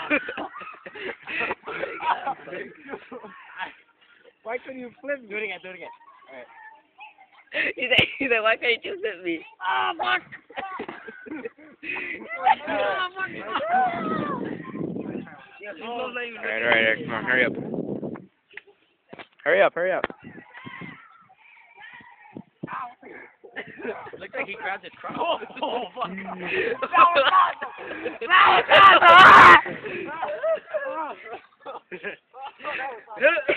Why couldn't you flip me? Do it again. Alright. He's like, why can't you flip me? Ah, fuck! Alright, come on, hurry up. Hurry up. Looks like he grabbed his crotch. Oh, fuck. That was awesome!